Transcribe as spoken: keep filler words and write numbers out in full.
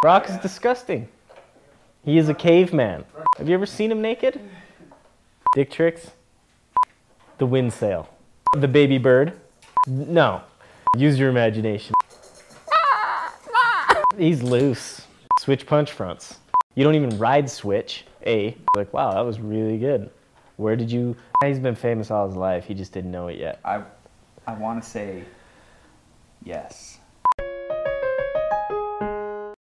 Brock is disgusting. He is a caveman. Have you ever seen him naked? Dick tricks. The wind sail. The baby bird. No. Use your imagination. He's loose. Switch punch fronts. You don't even ride switch. A. Like, wow, that was really good. Where did you... He's been famous all his life. He just didn't know it yet. I, I want to say yes.